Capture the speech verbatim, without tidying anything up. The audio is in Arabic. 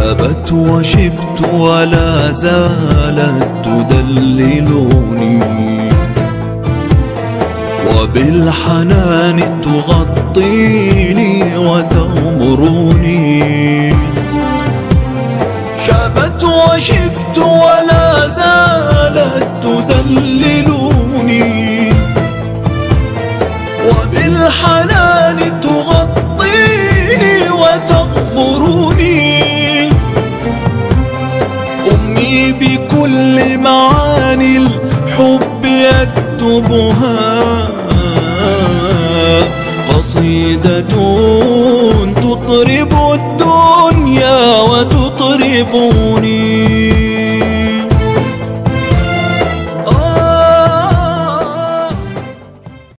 شابت وشبت ولا زالت تدللني، وبالحنان تغطيني وتغمرني. شابت وشبت ولا زالت تدللني، وبالحنان تغطيني وتغمرني. أمي بكل معاني الحب يكتبها، قصيدة تطرب الدنيا وتطرب